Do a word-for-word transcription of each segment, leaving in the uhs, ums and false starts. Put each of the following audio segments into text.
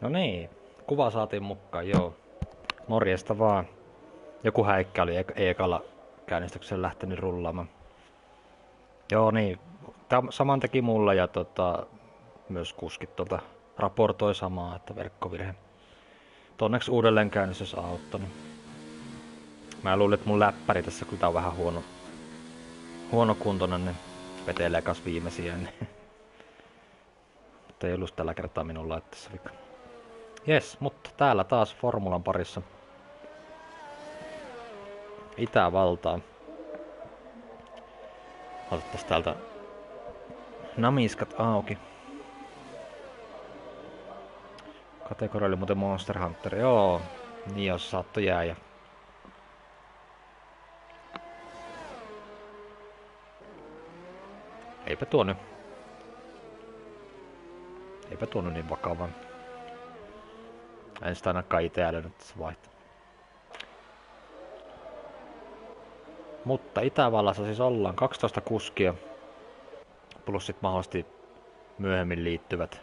No niin, kuva saatiin mukaan, joo. Morjesta vaan. Joku häikkä oli e- ekalla käynnistyksellä lähtenyt rullaamaan. Joo niin, Tämä saman teki mulla ja tota, myös kuskit tuolta raportoi samaa, että verkkovirhe. Onneksi uudelleen käynnistys auttanut. Mä luulin, että mun läppäri tässä, kun tää on vähän huono, huonokuntoinen, niin vetelee kas viimeisiä. Niin. Mutta ei ollut tällä kertaa minun laitteessa vika. Jes, mutta täällä taas Formulan parissa. Itävaltaa. Otettaisiin täältä namiskat auki. Kategoria oli muuten Monster Hunter, joo. Niin jos saattoi jää. Ja... Eipä tuo nyt. Eipä tuo nyt niin vakavaa. En sitä ainakaan ite älynyt tässä vaihtaa. Mutta Itävallassa siis ollaan kaksitoista kuskia. Plus sit mahdollisesti myöhemmin liittyvät.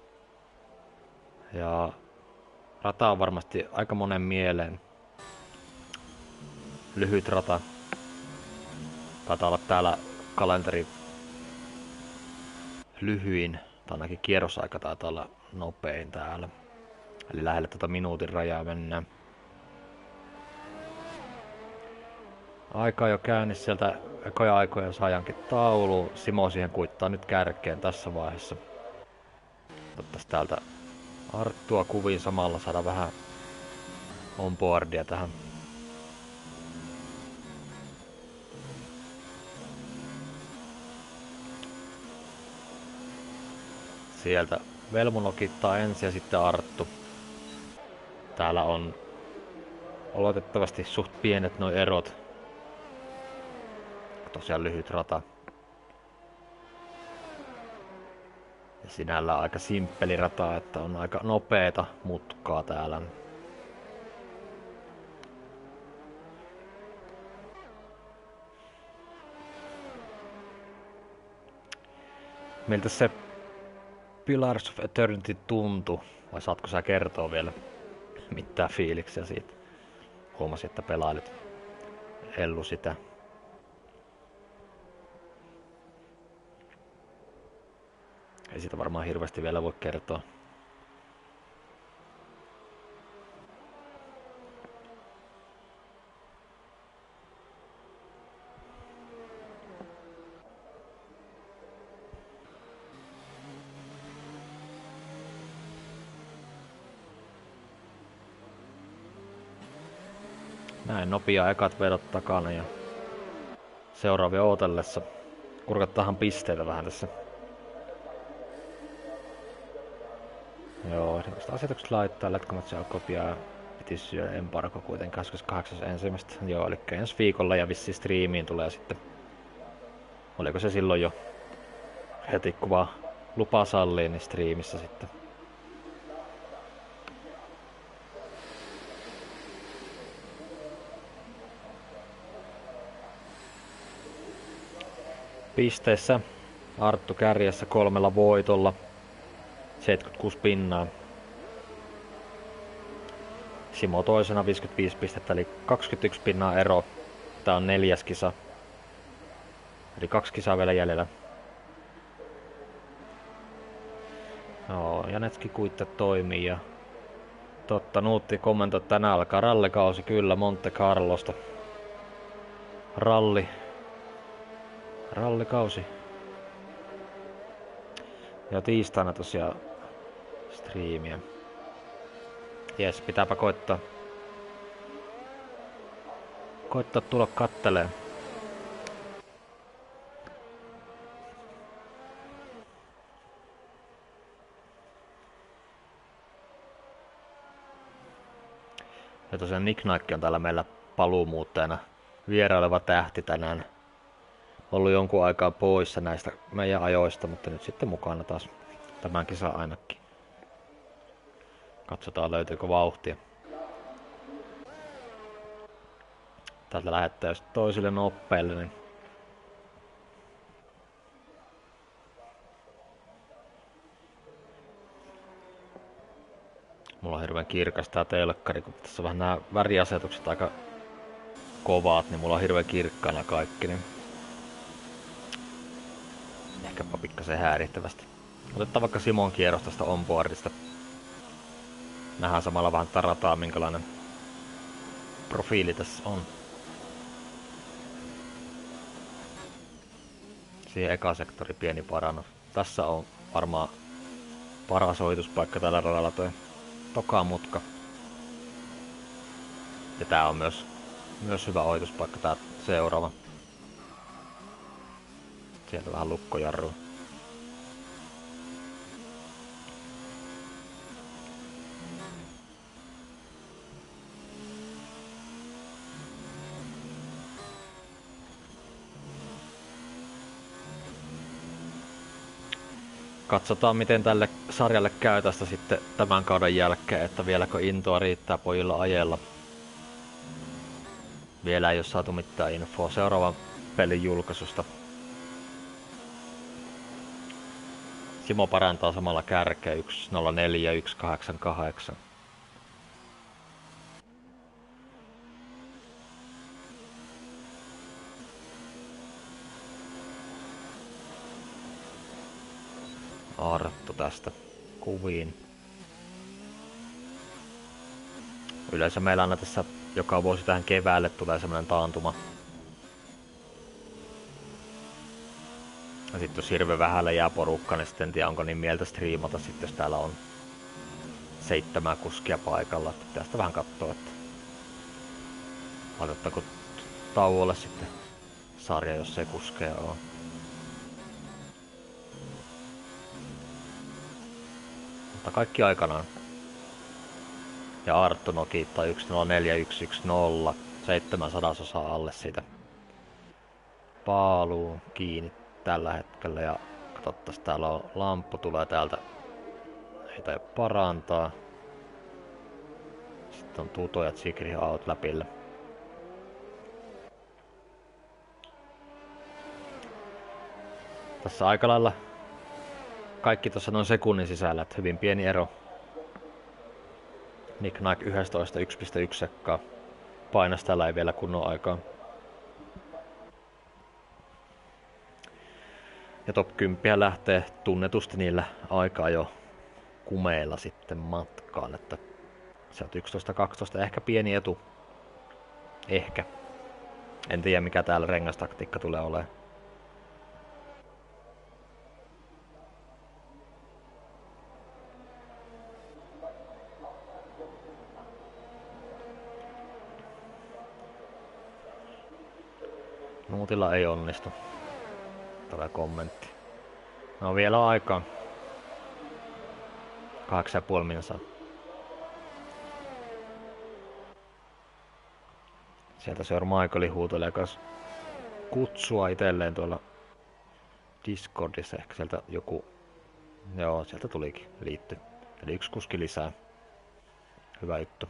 Ja rata on varmasti aika monen mieleen. Lyhyt rata. Taitaa olla täällä kalenteri lyhyin. Tai ainakin kierrosaika taitaa olla nopein täällä. Eli lähelle tätä minuutin rajaa mennään. Aika on jo käynnissä sieltä ekoja aikoja saajankin taulu. Simo siihen kuittaa nyt kärkeen tässä vaiheessa. Ottaisi täältä Arttua kuviin samalla, saada vähän onboardia tähän. Sieltä Velmu nokittaa ensin ja sitten Arttu. Täällä on oletettavasti suht pienet nuo erot. Tosiaan lyhyt rata. Ja sinällään aika simppeli rata, että on aika nopeeta mutkaa täällä. Miltä se Pillars of Eternity tuntui? Vai saatko sä kertoa vielä mitään fiiliksiä siitä? Huomasin, että pelailit Ellu sitä. Ei siitä varmaan hirveästi vielä voi kertoa. Näin nopea ekat vedot takana ja seuraavia ootellessa kurkattahan pisteitä vähän tässä. Joo, sitä asetukset laittaa, Let's Go kopiaa Petition Embargo kuitenkin kahdeskymmeneskahdeksas ensimmäistä. Joo, eli ensi viikolla ja vissiin striimiin tulee sitten. Oliko se silloin jo heti kun vaan lupa sallii, niin striimissä sitten. Pisteissä Arttu kärjessä kolmella voitolla. seitsemänkymmentäkuusi pinnaa. Simo toisena viisikymmentäviisi pistettä, eli kaksikymmentäyksi pinnaa ero. Tää on neljäs kisa. Eli kaksi kisaa vielä jäljellä. Joo, Janetski kuitte toimii ja... Totta, Nuutti kommentoi, että tänään alkaa rallikausi, kyllä, Monte Carlosta. Ralli. Rallikausi. Ja tiistaina tosiaan striimiä. Jes, pitääpä koittaa. Koittaa tulla kattelee. Ja tosiaan Nick Naikki on täällä meillä paluumuuttajana vieraileva tähti tänään. Ollut jonkun aikaa poissa näistä meidän ajoista, mutta nyt sitten mukana taas tämän kisan ainakin. Katsotaan löytyykö vauhtia. Täältä lähettää just toisille noppeille, niin Mulla on hirveän kirkas tää telkkari, kun tässä on vähän nämä väriasetukset aika kovat, niin mulla on hirveän kirkkaana kaikki, niin ehkäpä pikkasen häirittävästi. Otetaan vaikka Simon kierros tästä onboardista. Nähdään samalla vähän tarataa, minkälainen profiili tässä on. Siihen eka sektori pieni parannus. Tässä on varmaan paras ohituspaikka tällä radalla toi toka mutka. Ja tää on myös, myös hyvä ohituspaikka tää seuraava. Sieltä vähän lukkojarrua. Katsotaan miten tälle sarjalle käy tästä sitten tämän kauden jälkeen, että vieläkö intoa riittää pojilla ajella. Vielä ei ole saatu mitään infoa seuraavan pelin julkaisusta. Simo parantaa samalla kärkeä yksi nolla neljä yksi kahdeksan kahdeksan. Arttu tästä kuviin. Yleensä meillä aina tässä joka vuosi tähän keväälle tulee semmonen taantuma. Ja sit jos hirveän vähälle jää porukka, niin sitten en tiedä onko niin mieltä striimata sitten jos täällä on seitsemän kuskia paikalla. Että pitää sitä vähän katsoa, että laitettaako tauolle sitten sarja, jos ei kuskeja oo. Mutta kaikki aikanaan. Ja Arttu nokittaa yksi nolla neljä yksi yksi nolla, seitsemän sadasosaa alle siitä paaluu kiinni tällä hetkellä. Ja katsottaas, täällä on lamppu, tulee täältä, ei tai parantaa. Sitten on Tuto ja Tsigri out läpillä. Tässä aika lailla kaikki tuossa noin sekunnin sisällä, että hyvin pieni ero. Nick Nike yksitoista yksi pilkku yksi sekkaa. Painas täällä ei vielä kunnon aikaa. Ja top kymmenen lähtee tunnetusti niillä aikaa jo kumeilla sitten matkaan. Että se on yksitoista kaksitoista, ehkä pieni etu. Ehkä. En tiedä mikä täällä rengastaktiikka tulee olemaan. Nuutilla ei onnistu. Tulee kommentti. No vielä on aikaa. Kahdeksan ja puoli minsaa. Sieltä Sir Michaelin huutelee kas kutsua itselleen tuolla Discordissa. Ehkä sieltä joku... Joo, sieltä tulikin liitty. Eli yksi kuski lisää. Hyvä juttu.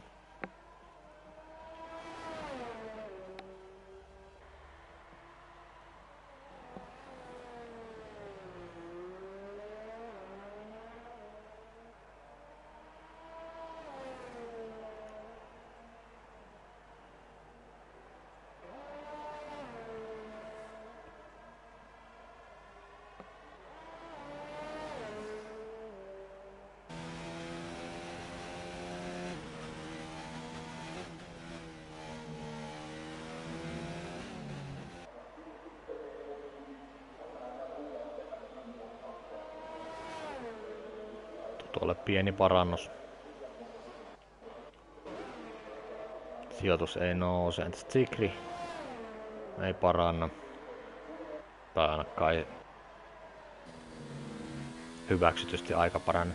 Tuolle pieni parannus. Sijoitus ei nouse. Entäs Tsigri? Ei paranna. Tai ainakaan ei hyväksytysti aika paranne.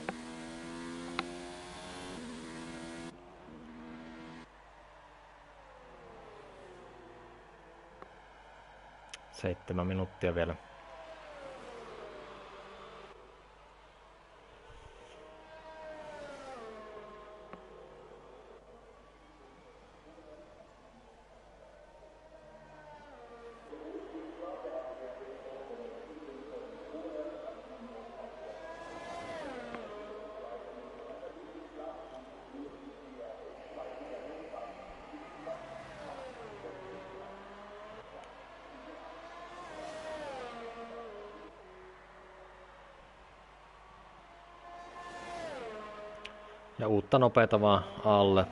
Seitsemän minuuttia vielä. Ja uutta nopeita vaan alle.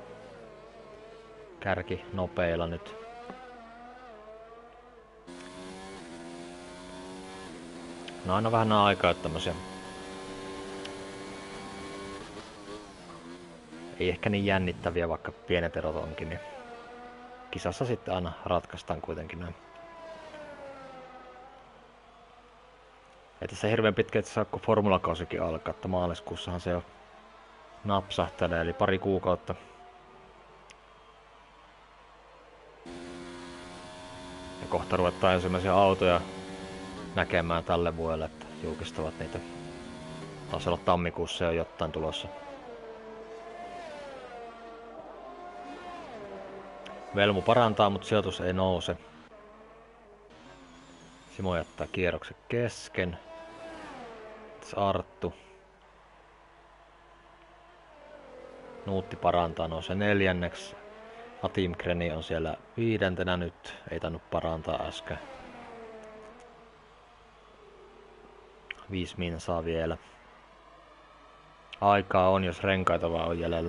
Kärki nopeilla nyt. No aina vähän aikaa tämmösiä. Ei ehkä niin jännittäviä, vaikka pienet erot onkin, niin kisassa sitten aina ratkaistaan kuitenkin näin. Ei tässä hirveän pitkä itse asiassa, kun formulakausikin alkaa, että maaliskuussahan se jo napsahtelee, eli pari kuukautta. Ja kohta ruvetaan ensimmäisiä autoja näkemään tälle vuodelle, että julkistavat niitä. Taisi olla tammikuussa jo jotain tulossa. Velmu parantaa, mutta sijoitus ei nouse. Simo jättää kierroksen kesken. Tässä Arttu. Nuutti parantaa, nousee neljänneksi. Atimkreni on siellä viidentenä nyt. Ei tainnut parantaa äsken. Viisi minsaa vielä. Aikaa on, jos renkaita vaan on jäljellä.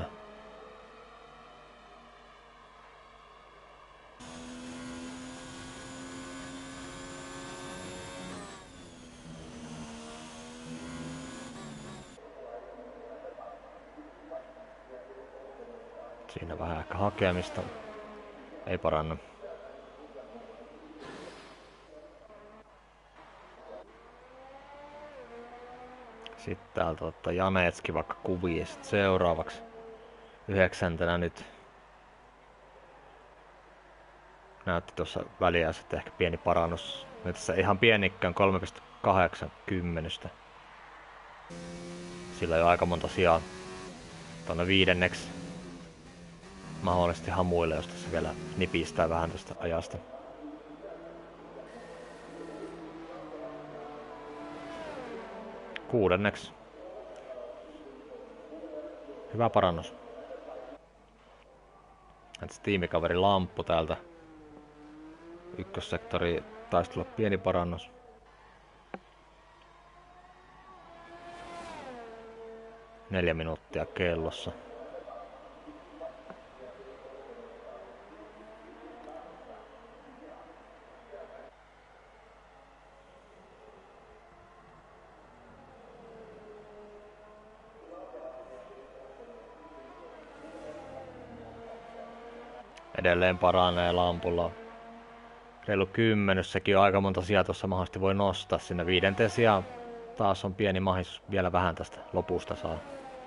Siinä vähän ehkä hakemista. Ei paranna. Sitten täältä ottaa Janetski vaikka kuvia sit seuraavaksi. Yhdeksäntenä nyt. Näytti tuossa väliä sitten ehkä pieni parannus. Nyt tässä ihan pienikään kolme pilkku kahdeksankymmentä. Sillä on jo aika monta sijaa tuonne viidenneksi. Mahdollisesti hamuille, jos tässä vielä nipistää vähän tästä ajasta. Kuudenneksi. Hyvä parannus. Entäs tiimikaveri Lamppu täältä. Ykkössektori taisi tulla pieni parannus. Neljä minuuttia kellossa. Edelleen paranee Lampulla. Reilu kymmenys, sekin on aika monta sijaa tuossa mahdollisesti voi nostaa sinne viidenteen sijaan. Taas on pieni mahdollisuus vielä vähän tästä lopusta saa.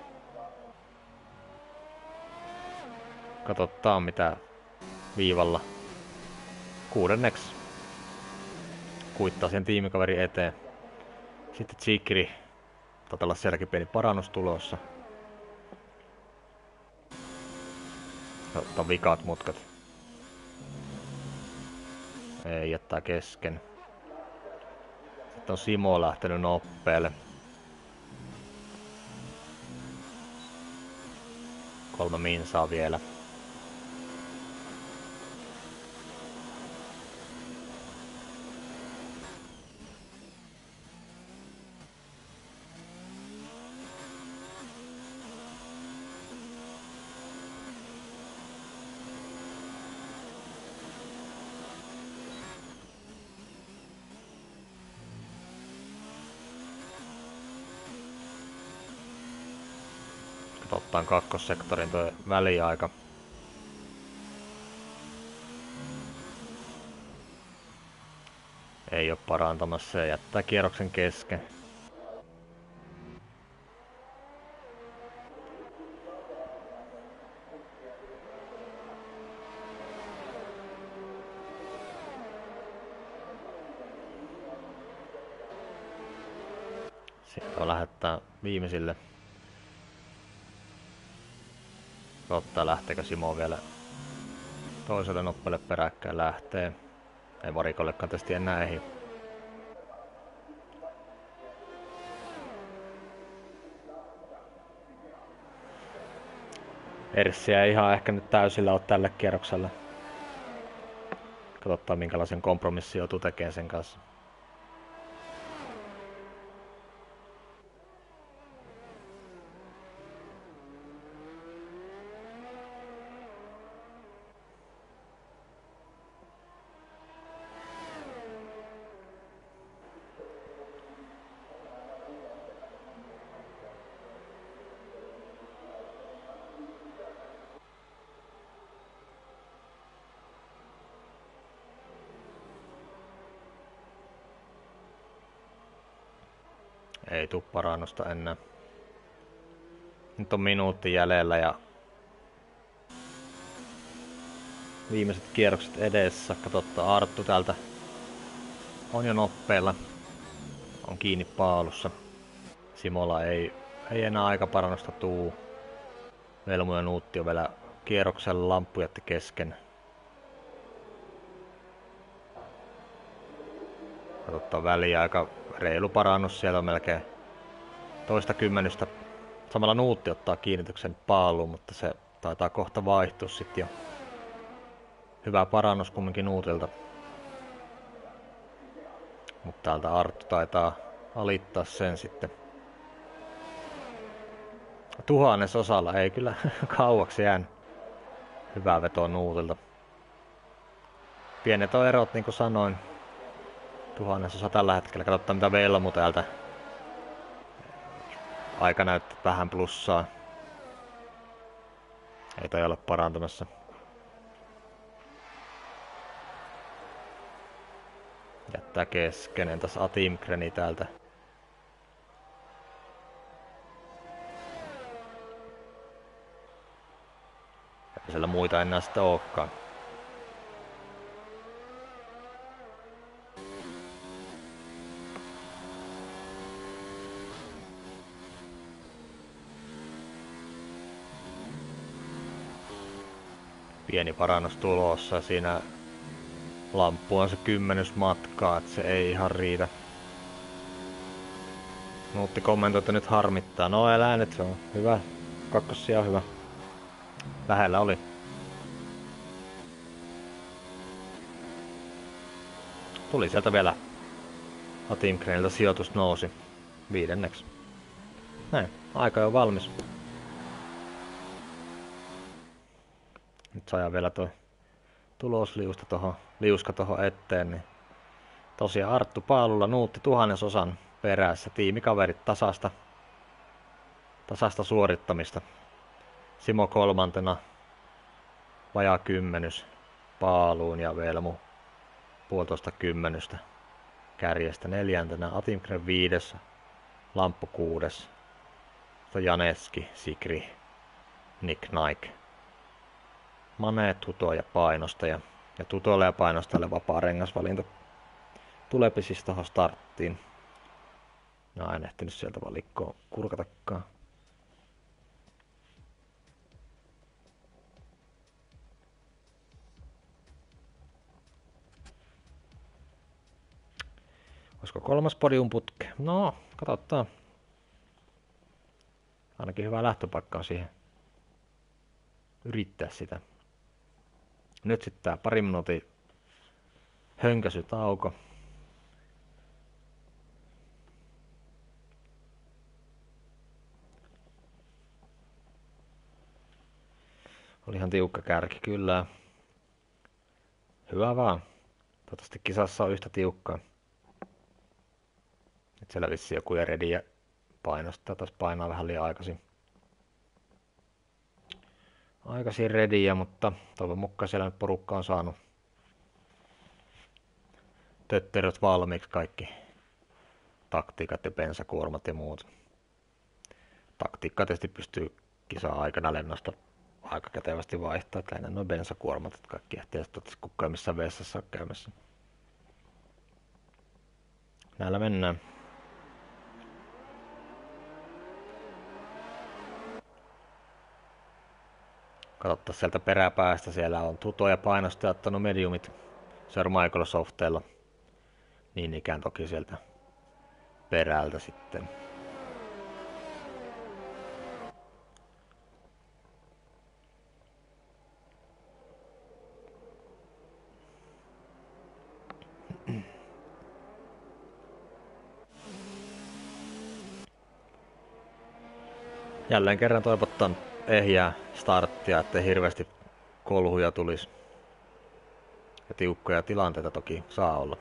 Katsotaan mitä viivalla. Kuudenneksi. Kuittaa sen tiimikaveri eteen. Sitten Tsikiri. Taitaa olla sielläkin pieni parannus tulossa. Ottaa vikaat mutkat. Ei, jättää kesken. Sitten on Simo lähtenyt noppeelle. Kolme minsaa vielä. Katsotaan kakkossektorin tuo väliaika. Ei ole parantamassa ja jättää kierroksen kesken. Sitten on lähettää viimeisille. Ottaa lähteekö Simo vielä toiselle noppeelle peräkkäin lähtee. Ei varikollekaan tästä enää ehdi. Erssiä ei ihan ehkä nyt täysillä ole tälle kierrokselle. Katsotaan minkälaisen kompromissin joutuu tekemään sen kanssa. ei tuu parannusta enää. Nyt on minuutti jäljellä ja viimeiset kierrokset edessä. Katsotaan, Arttu täältä on jo noppeilla. On kiinni paalussa. Simola ei, ei enää aikaparannusta tuu. Velmu ja Nuutti on vielä kierroksella, lamppu jätti kesken. Katsotaan väliä, aika reilu parannus, siellä on melkein toista kymmenystä. Samalla Nuutti ottaa kiinnityksen paaluun, mutta se taitaa kohta vaihtua sit jo. Hyvä parannus kumminkin Nuutilta. Mutta täältä Arttu taitaa alittaa sen sitten. Tuhannes osalla ei kyllä kauaksi jäänyt. Hyvä veto Nuutilta. Pienet on erot, niin kuin sanoin. Tuhannesosa tällä hetkellä. Katsotaan mitä Velmu täältä. Aika näyttää vähän plussaa. Ei toi ole parantumassa. Jättää kesken. Entäs Atimkreni täältä? Ei siellä muita enää sitten ookaan. Pieni parannus tulossa. Siinä lamppu on se kymmenys matkaa, että se ei ihan riitä. Nuutti kommentoi, että nyt harmittaa. No elää nyt, se on hyvä. Kakkosia on hyvä. Lähellä oli. Tuli sieltä vielä. Atimkreniltä sijoitus nousi viidenneksi. Näin, aika on valmis. Nyt saa vielä toi tulosliusta tohon, liuska tohon eteen. Niin tosiaan Arttu paalulla, Nuutti tuhannesosan perässä. Tiimikaverit tasasta, tasasta suorittamista. Simo kolmantena, vajaa kymmenys paaluun ja Velmu puolitoista kymmenystä kärjestä neljäntenä. Atimkren viides, Lamppu kuudes, Janetski, Sikri, Nick Nike. Mane, Tuto ja Painostaja. Ja Tutolle ja Painostajalle vapaa rengasvalinta tuleepi siis tohon starttiin. No en ehtinyt sieltä valikkoon kurkatakaan. Olisiko kolmas podium putke? No, katsotaan. Ainakin hyvä lähtöpaikka on siihen. Yrittää sitä. Nyt sitten tää pari minuutin hönkäsytauko. Oli ihan tiukka kärki kyllä. Hyvä vaan. Toivottavasti kisassa on yhtä tiukkaa. Nyt siellä vissiin joku ja ready ja painostaa. Taas painaa vähän liian aikaisin. Aikaisin readyä, mutta toivon mukaan siellä nyt porukka on saanut tötteröt valmiiksi, kaikki taktiikat ja bensakuormat ja muut. Taktiikka tietysti pystyy kisaa aikana lennosta aika kätevästi vaihtaa, että lähinnä noin bensakuormat, että kaikki ehtii sitten kukaan ei missään vessassa ole käymässä. Näillä mennään. Katsotaan sieltä peräpäästä, siellä on Tuto ja Painostaja ottanut mediumit Sir Microsoftilla. Niin ikään toki sieltä perältä sitten. Jälleen kerran toivottaan ehjää starttia, ettei hirveästi kolhuja tulisi. Ja tiukkoja tilanteita toki saa olla.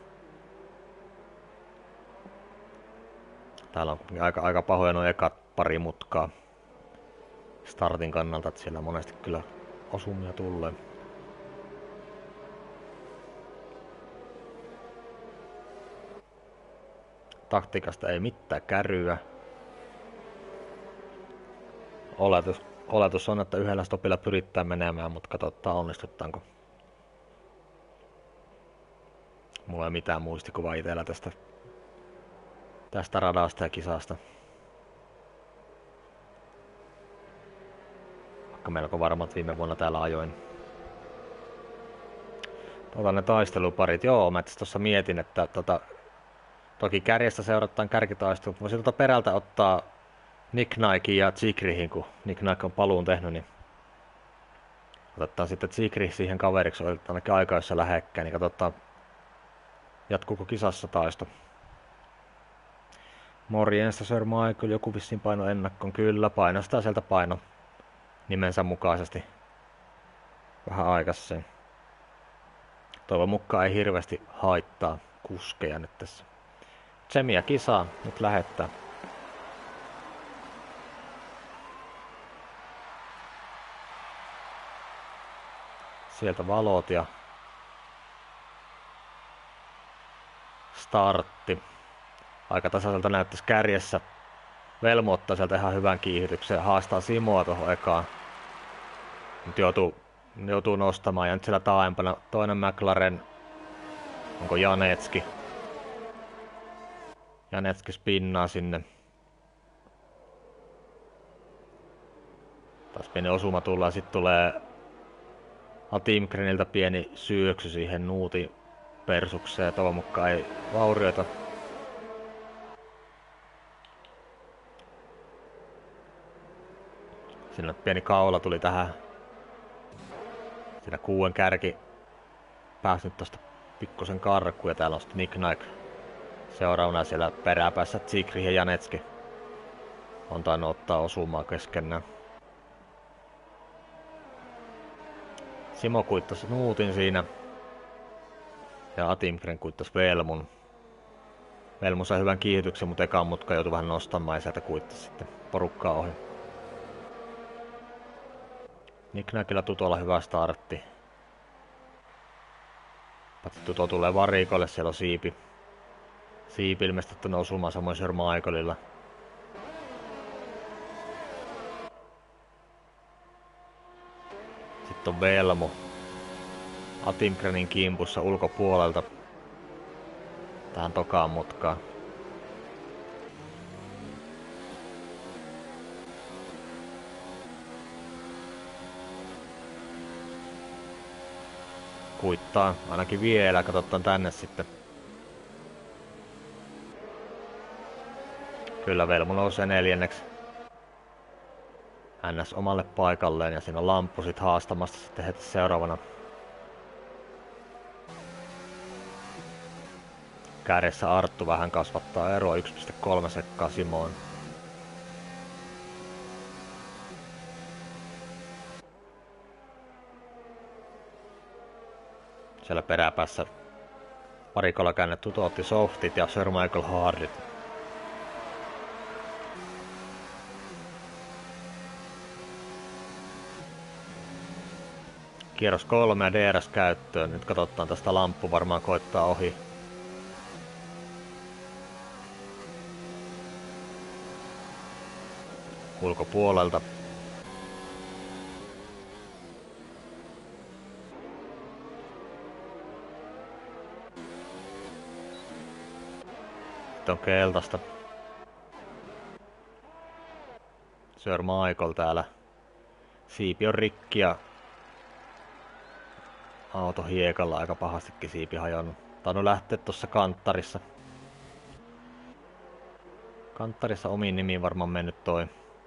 Täällä on aika, aika pahoja nuo ekat pari mutkaa startin kannalta, että siellä monesti kyllä osumia tulee. Taktiikasta ei mitään käryä. Oletus, oletus on, että yhdellä stopilla pyritään menemään, mutta katsotaan onnistutaanko. Mulla ei mitään muistikuvaa itsellä tästä, tästä radasta ja kisasta. Vaikka melko varmat viime vuonna täällä ajoin. Tota ne taisteluparit. Joo, mä tuossa mietin, että tota, toki kärjestä seurataan kärkitaistelut. Voisin tuota perältä ottaa Nick Nikein ja Zigrihin, kun Nick Nike on paluun tehnyt, niin otetaan sitten Zigri siihen kaveriksi, oli ainakin aikaisessa lähekkäin, niin katsotaan jatkuuko kisassa taisto. Morjensta Sir Michael, joku vissiin paino ennakkoon, kyllä painostaa sieltä paino nimensä mukaisesti vähän aikaisin. Toivon mukaan ei hirveästi haittaa kuskeja nyt tässä. Tsemiä kisaa nyt lähettää. Sieltä valot ja startti. Aika tasaiselta näyttäisi kärjessä. Velmo ottaa sieltä ihan hyvän kiihdytyksen ja haastaa Simoa tuohon ekaan. Nyt joutuu, joutuu nostamaan ja nyt siellä taaempana toinen McLaren. Onko Janetski? Janetski spinnaa sinne. Taas pieni osuma tullaan, sitten tulee Atimgreniltä pieni syöksy siihen nuutin persukseen ja toivon mukaan ei vaurioita. Siinä pieni kaula tuli tähän. Siinä kuuden kärki pääsi nyt tosta pikkusen karkuun ja täällä on sitten Nick Nike seuraavana siellä peräpäässä Zigri ja Janetski on tainnut ottaa osumaa keskenään. Simo kuittasi nuutin siinä ja Atimgren kuittasi Velmun. Velmu sai hyvän kiihdytyksen, mutta ekan mutka joutui vähän nostamaan ja sieltä kuittasi sitten porukkaa ohi. Nick Nikellä Tutolla hyvä startti. Patsi Tuto tulee varikolle, siellä on siipi. Siipi ilmeisesti osumaan samoin Sir Michaelilla. Sitten on Velmo Atimgrenin kimpussa ulkopuolelta tähän tokaan mutkaan. Kuittaa ainakin vielä, katsotaan tänne sitten. Kyllä Velmo nousee neljänneksi N S omalle paikalleen ja siinä on Lamppu sit haastamassa sitten heti seuraavana. Kärjessä Arttu vähän kasvattaa eroa yksi pilkku kolme sekkaa Simoon. Siellä peräpäässä parikolla käännetty Tuto otti softit ja Sir Michael hardit. Kierros kolme ja D R S käyttöön. Nyt katsotaan tästä Lamppu varmaan koittaa ohi. Ulkopuolelta. Sitten on keltaista. Sir Michael täällä. Siipi on rikki ja auto hiekalla aika pahastikin siipi hajonnut. Tainnut lähteä tuossa kanttarissa. Kanttarissa omiin nimiin varmaan mennyt toi.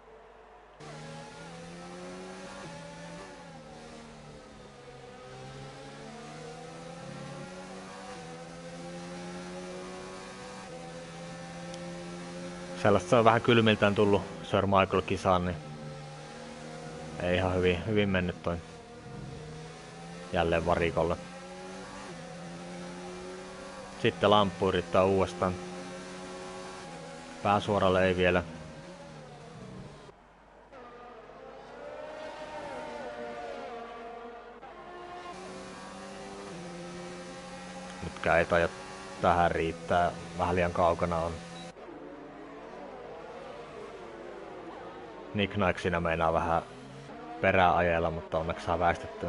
Sellaista se on vähän kylmiltään tullut Sir Michael kisaan, niin ei ihan hyvin, hyvin mennyt toi jälleen varikolle. Sitten Lamppu yrittää uudestaan. Pääsuoralle ei vielä. Nytkään ei taida tähän riittää. Vähän liian kaukana on. Nick Knight siinä meinaa vähän perää ajella, mutta onneksi saa väistettyä.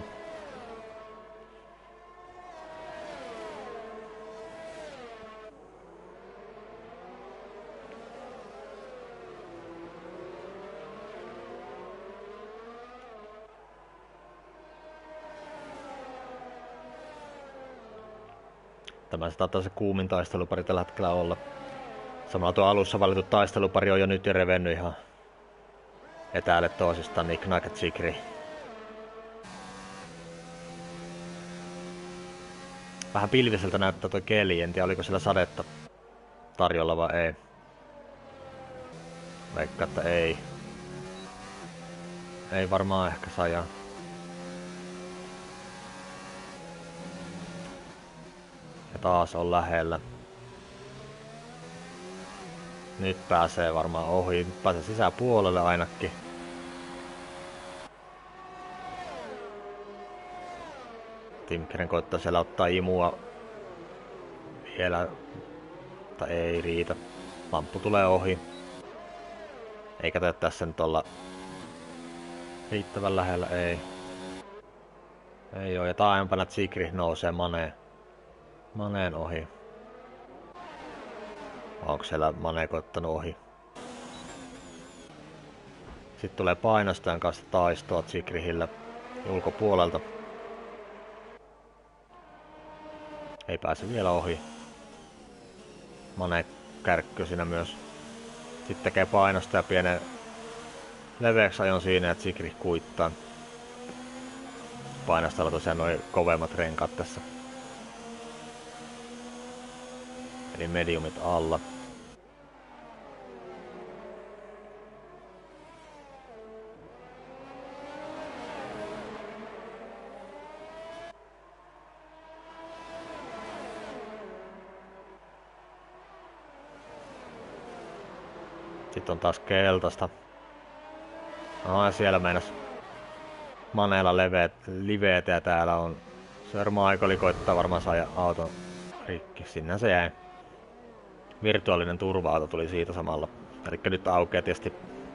Tämä se taitaa se kuumin taistelupari tällä hetkellä olla. Samalla tuo alussa valittu taistelupari on jo nyt jo revennyt ihan etäälle toisistaan, Nick Knight ja Zikri. Vähän pilviseltä näyttää tuo keli, en tiedä oliko siellä sadetta tarjolla vai ei. Veikka, että ei. Ei varmaan ehkä sajaa. Ja taas on lähellä. Nyt pääsee varmaan ohi. Nyt pääsee sisäpuolelle ainakin. Timkeren koittaa siellä ottaa imua vielä, mutta ei riitä. Lamppu tulee ohi. Eikä tätä tässä nyt olla riittävän lähellä, ei. Ei oo, ja taaempana Zikri nousee Maneen. Maneen ohi. Onko siellä Mane koittanut ohi? Sitten tulee painostajan kanssa taistoa Zikrihillä ulkopuolelta. Ei pääse vielä ohi. Mane kärkkö siinä myös. Sitten tekee painostaja pienen leveäksi ajon siinä, että Zikri kuittaa. Painostajalla tosiaan noin kovemmat renkaat tässä. Eli mediumit alla. Sitten on taas keltaista. No ja siellä meinas Maneella leveet, liveet ja täällä on Sir Michael koittaa varmaan saada auton rikki. Sinne se jäi. Virtuaalinen turva-auto tuli siitä samalla. Eli nyt aukeaa tietysti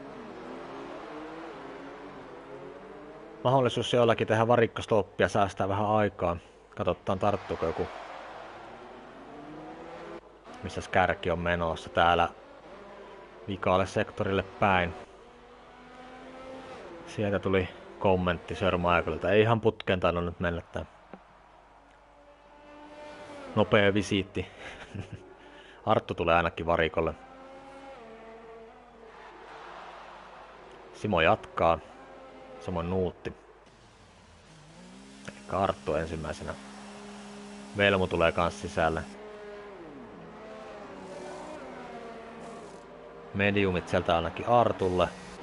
mahdollisuus jollakin tehdä varikkostoppia, säästää vähän aikaa. Katsotaan tarttuuko joku. Missäs kärki on menossa täällä vikaalle sektorille päin. Sieltä tuli kommentti Sir Michaelilta. Ei ihan putkeen tainnut nyt mennä tää nopea visiitti. Arttu tulee ainakin varikolle. Simo jatkaa. Samoin Nuutti. Eli Arttu ensimmäisenä. Velmu tulee kans sisälle. Mediumit sieltä ainakin Artulle.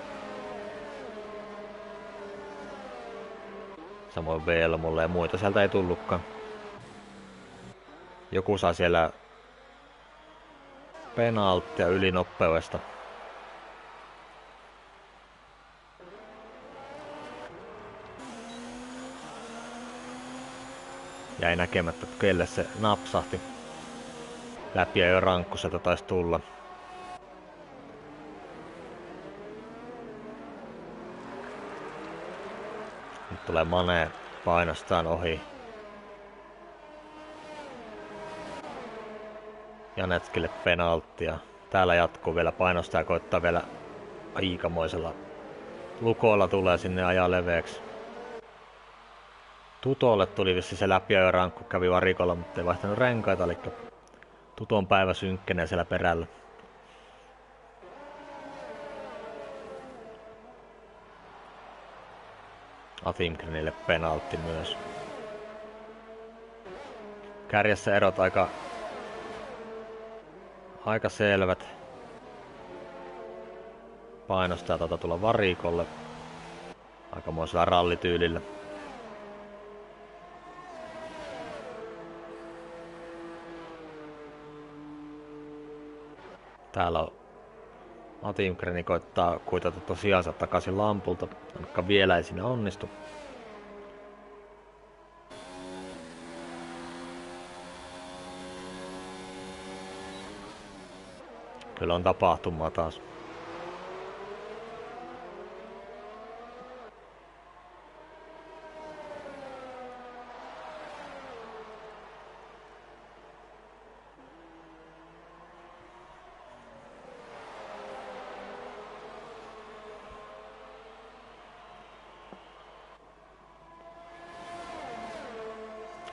Samoin Velmulle ja muita sieltä ei tullutkaan. Joku saa siellä penalttia ylinopeudesta. Jäi näkemättä, kelle se napsahti. Läpi ja jo rankku sieltä taisi tulla. Nyt tulee Mane painostaan ohi. Janetskille penalttia. Täällä jatkuu vielä painostaja, koittaa vielä aikamoisella lukoilla tulee sinne ajaa leveäksi. Tutolle tuli vissi se läpi ja rankku, kävi varikolla, mutta ei vaihtanut renkaita, eli Tuton päivä synkkenee siellä perällä. Atimgrenille penaltti myös. Kärjessä erot aika aika selvät. Painostaja taitaa tulla varikolle. Aikamoisella rallityylillä. Täällä on Atimgreni koittaa kuitata tosiaansa takaisin lampulta, ainakaan vielä ei siinä onnistu. Kyllä on tapahtumaa taas.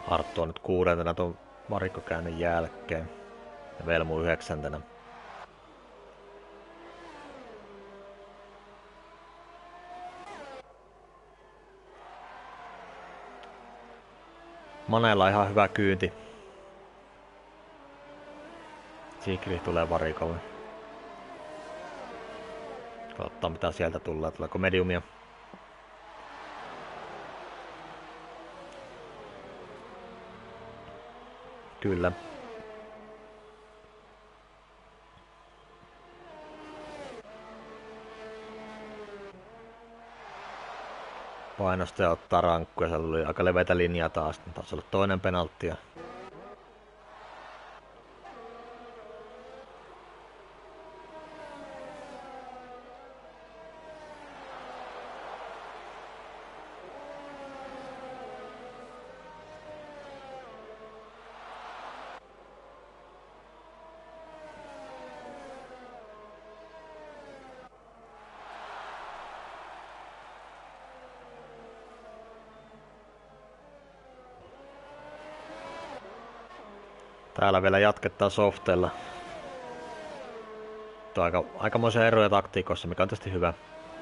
Arttu on nyt kuudentena tuon varikkokäynnin jälkeen. Ja Velmu yhdeksäntenä. Manella ihan hyvä kyynti. Sigri tulee varikolle. Katsotaan mitä sieltä tulee. Tuleeko mediumia? Kyllä. Painostaja ottaa rankkuja. Se oli aika leveitä linjaa taas. Taas olla toinen penaltti. Täällä vielä jatketaan softella. Tuo aika, aikamoisia eroja taktiikossa, mikä on tietysti hyvä.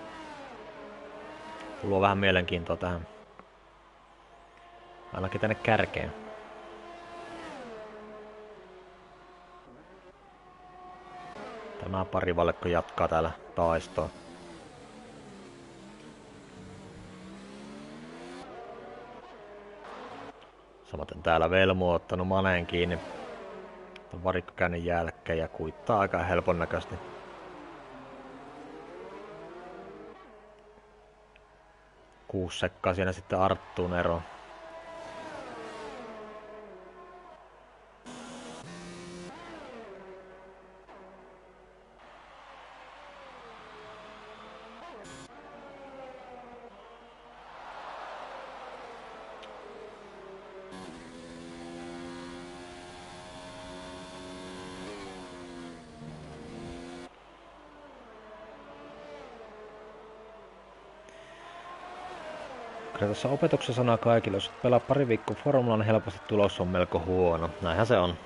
Luo vähän mielenkiintoa tähän. Ainakin tänne kärkeen. Tämä parivalekko jatkaa täällä taistoa. Samaten täällä Velmu on ottanut Maneen kiinni varikkokäynnin jälkeen ja kuittaa aika helpon näköisesti. Kuusi sekkaa siinä sitten Arttuun ero. Kyllä tässä opetuksessa sanoo kaikille, jos pelaa pari viikkoa formulaan, niin helposti tulos on melko huono. Näinhän se on.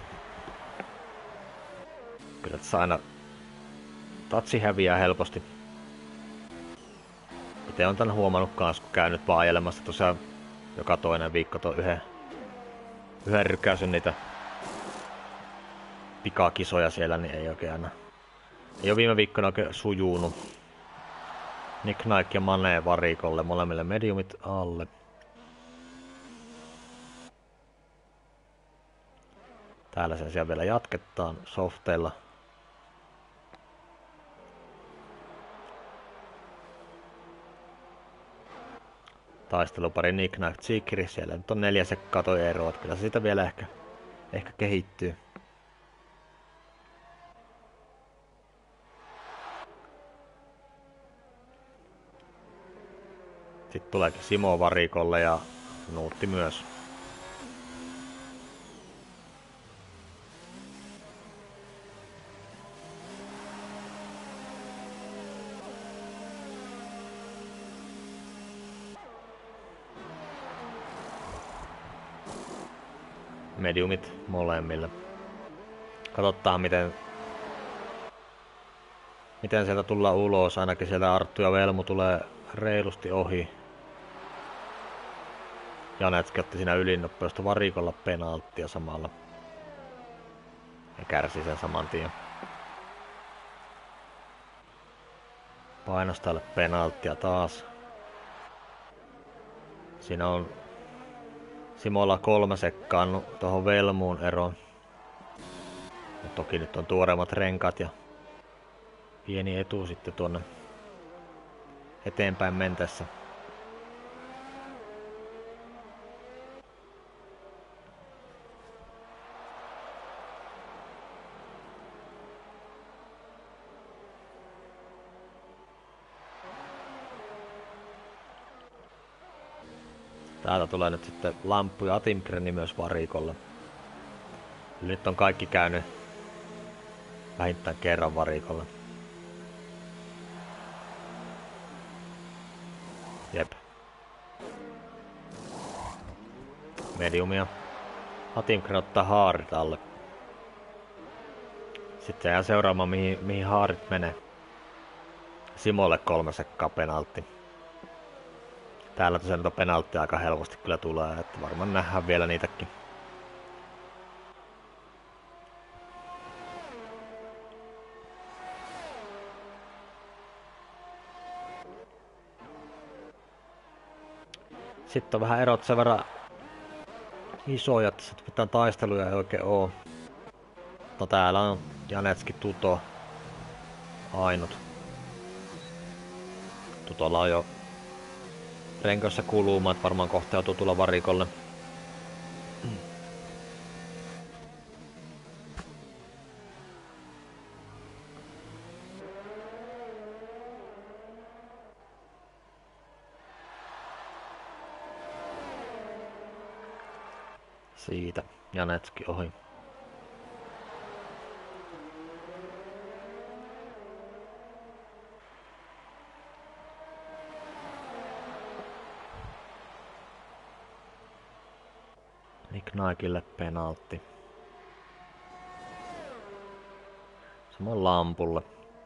Kyllä tässä aina tatsi häviää helposti. Itse on tän huomannut kans, kun käyn nyt vaan ajelemassa tosiaan joka toinen viikko tuon yhden, yhden rykäsyn niitä pikakisoja siellä, niin ei oikein aina. Ei ole viime viikkona oikein sujunut. Nick Knight ja Mane varikolle, molemmille mediumit alle. Täällä sen siellä vielä jatketaan softeilla. Taistelupari Nick Knight Sigri, siellä nyt on neljä sekkaa toi ero, että kyllä se siitä vielä ehkä, ehkä kehittyy. Sitten tuleekin Simo varikolle ja Nuutti myös. Mediumit molemmille. Katsotaan miten miten sieltä tullaan ulos. Ainakin sieltä Arttu ja Velmu tulee reilusti ohi. Janetski otti siinä ylinnopeudesta varikolla penalttia samalla. Ja kärsi sen saman tien. Painostajalle penalttia taas. Siinä on Simolla kolme sekkaan tuohon Velmuun eroon. Ja toki nyt on tuoreimmat renkaat ja pieni etu sitten tuonne eteenpäin mentessä. Täältä tulee nyt sitten Lamppu ja Atimgreni myös varikolle. Nyt on kaikki käynyt vähintään kerran varikolle. mediumia. Atimkren ottaa haarit alle. Sitten jää seuraamaan mihin, mihin haarit menee. Simolle kolme sekkaa penaltti. Täällä tosiaan nyt penaltti aika helposti kyllä tulee, että varmaan nähdään vielä niitäkin. Sitten on vähän erot sen verran isoja, että mitään taisteluja ei oikein oo. No täällä on Janetski Tuto ainut. Tutolla on jo renkoissa kulumaan, että varmaan kohta joutuu tulla varikolle. Siitä Janetski ohi. Nick Naikille penaltti. Samoin Lampulle.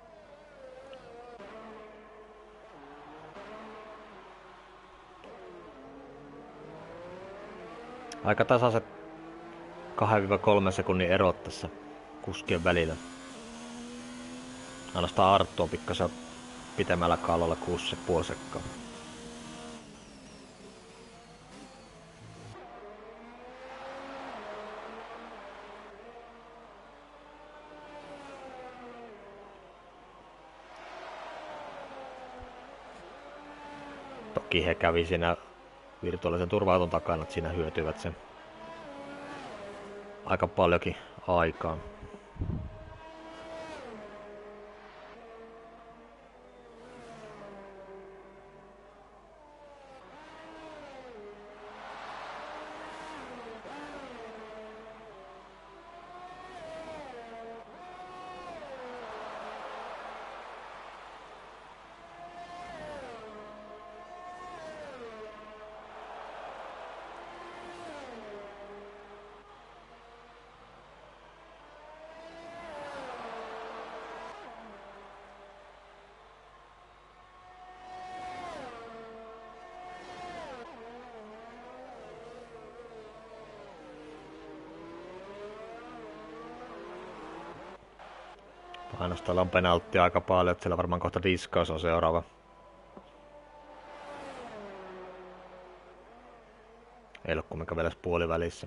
Aika tasaiset kaksi kolme sekunnin erot tässä kuskien välillä. Ainoastaan Arttu on pikkasen pitemmällä kalalla kuusi pilkku viisi sekkaa. Toki he kävi siinä virtuaalisen turva-auton takana, että siinä hyötyvät sen aika paljonkin aikaa. Painostalla on penalttia aika paljon, että siellä varmaan kohta diskaus on seuraava. Ei ole kumminkaan vielä puolivälissä.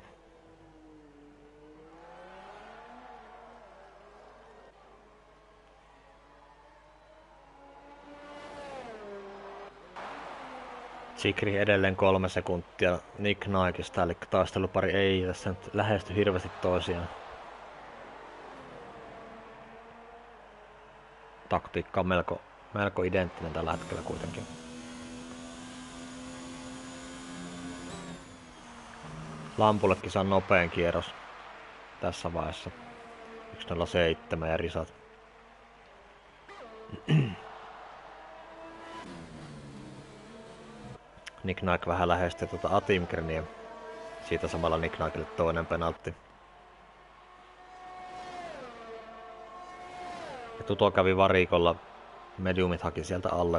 Sikri edelleen kolme sekuntia Nick Naikista, eli taistelupari ei tässä nyt lähesty hirveästi toisiaan. Taktiikka on melko, melko identtinen tällä hetkellä kuitenkin. Lampullekin saa nopein kierros tässä vaiheessa. yksi nolla seitsemän ja risat. Nick Naik vähän lähestyy tuota Atimkrenia. Siitä samalla Nick Naikille toinen penaltti. Ja Tuto kävi varikolla. Mediumit haki sieltä alle.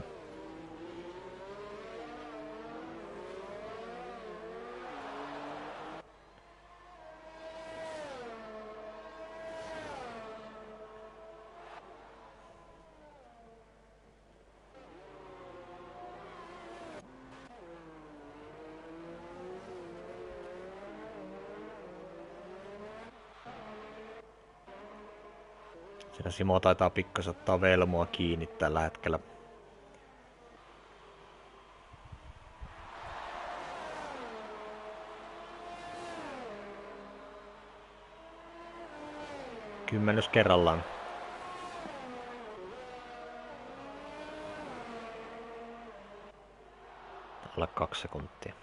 Siinä Simo taitaa pikkas ottaa velmoa kiinni tällä hetkellä. Kymmenys kerrallaan. Alle kaksi sekuntia.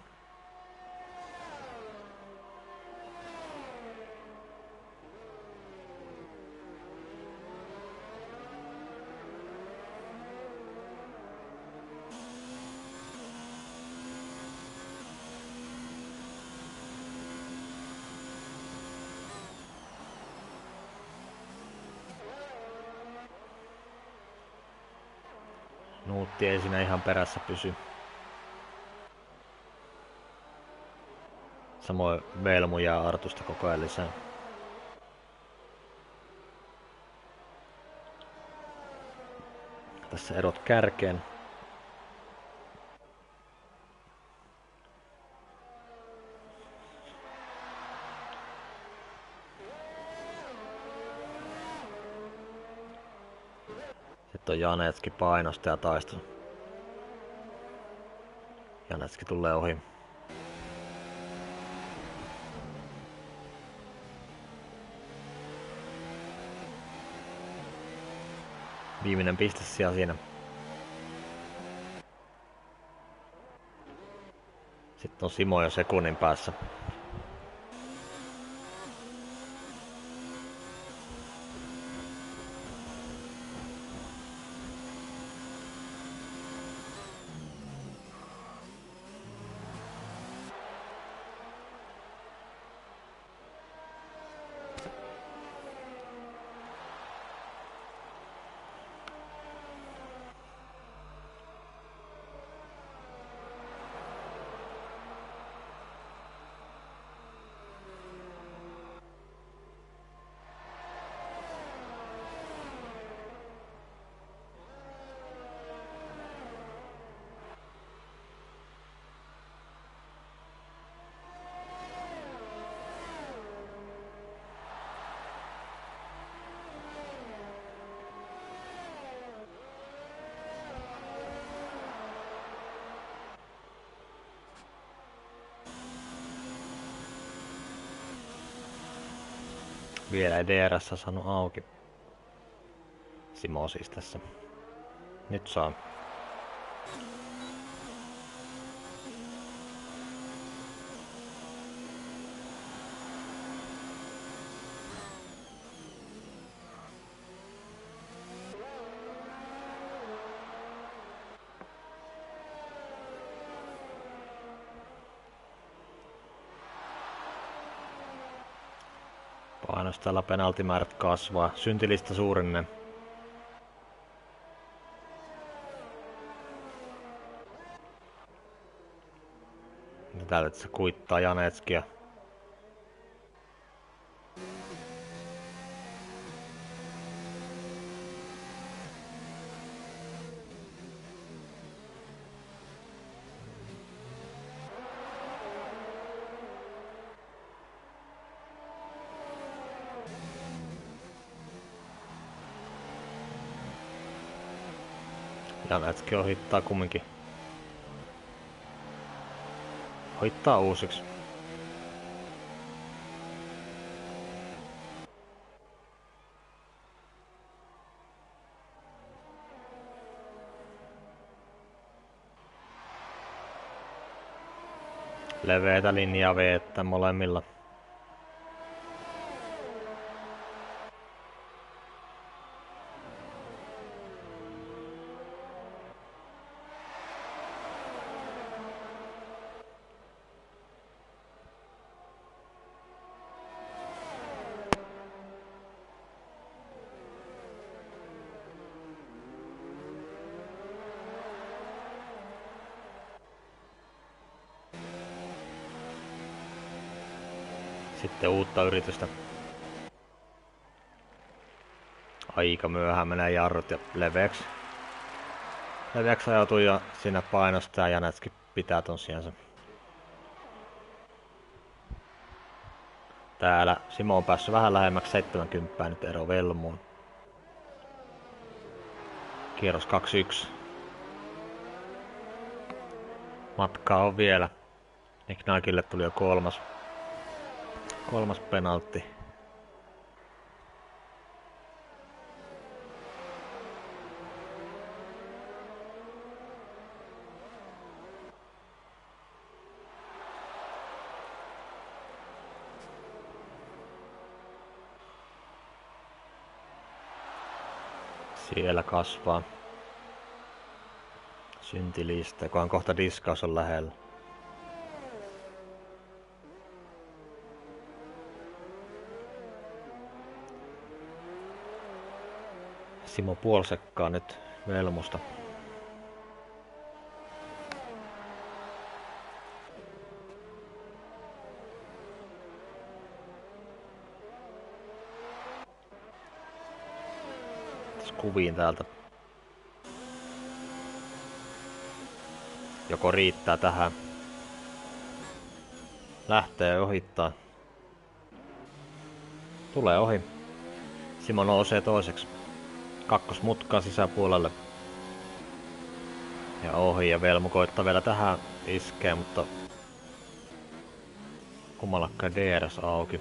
Nuutti ei siinä ihan perässä pysy. Samoin Velmu jää Artusta koko ajan lisää. Tässä erot kärkeen. Sitten on Janetski painosta ja taistelu. Janetski tulee ohi. Viimeinen piste siellä siinä. Sitten on Simo jo sekunnin päässä. Vielä ei D R S saanut auki. Simo siis tässä. Nyt saa. Painos täällä penaltimäärät kasvaa. Syntilistä suurinen. Täältä se kuittaa Janetskia. Janetski ohittaa kumminkin. Ohittaa uusiksi. Leveätä linjaa veettää molemmilla. Sitten uutta yritystä. Aika myöhään menee jarrut ja leveäksi. Leveäksi ajautuu ja siinä painostaa ja Janetski pitää ton sijaansa. Täällä Simo on päässyt vähän lähemmäksi seitsemänkymmentä nyt ero Velmuun. Kierros kaksi yksi. Matkaa on vielä. Nick Nakille tuli jo kolmas. Kolmas penaltti. Siellä kasvaa syntilistä, kunhan kohta diskaus on lähellä. Simo puoli sekkaa nyt Velmusta. taas kuviin täältä. Joko riittää tähän. Lähtee ohittaa. Tulee ohi. Simo nousee toiseksi. Kakkosmutkaa sisäpuolelle. Ja ohi, ja Velmu koittaa vielä tähän iskeä, mutta kummallakaan D R S auki.